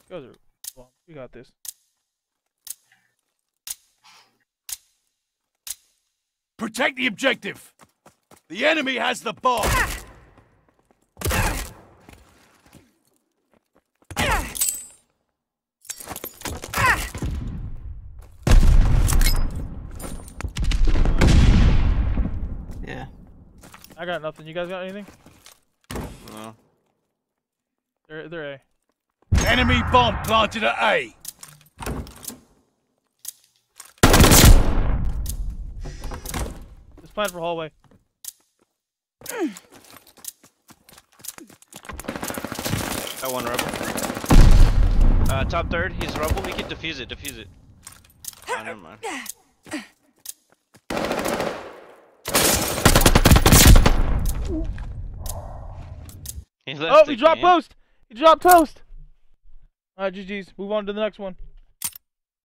guys are. Well, we got this. Protect the objective. The enemy has the bomb. Yeah. I got nothing. You guys got anything? No. They're A. Enemy bomb planted at A. Just plan for hallway. Got one rebel. Top third, he's rebel. We can defuse it, defuse it. Oh, never mind. He left Oh, the he dropped game. post! He dropped toast! Alright, GG's. Move on to the next one.